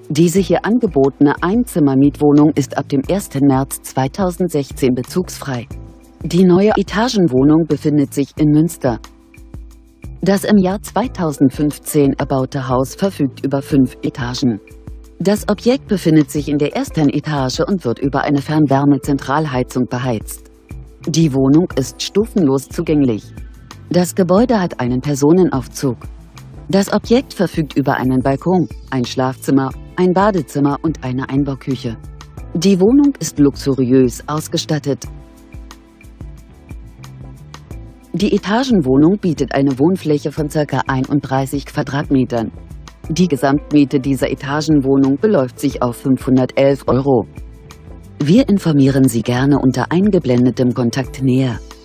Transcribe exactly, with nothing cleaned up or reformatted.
Diese hier angebotene Einzimmer-Mietwohnung ist ab dem ersten März zweitausendsechzehn bezugsfrei. Die neue Etagenwohnung befindet sich in Münster. Das im Jahr zweitausendfünfzehn erbaute Haus verfügt über fünf Etagen. Das Objekt befindet sich in der ersten Etage und wird über eine Fernwärmezentralheizung beheizt. Die Wohnung ist stufenlos zugänglich. Das Gebäude hat einen Personenaufzug. Das Objekt verfügt über einen Balkon, ein Schlafzimmer, ein Badezimmer und eine Einbauküche. Die Wohnung ist luxuriös ausgestattet. Die Etagenwohnung bietet eine Wohnfläche von ca. einunddreißig Quadratmetern. Die Gesamtmiete dieser Etagenwohnung beläuft sich auf fünfhundertelf Euro. Wir informieren Sie gerne unter eingeblendetem Kontakt näher.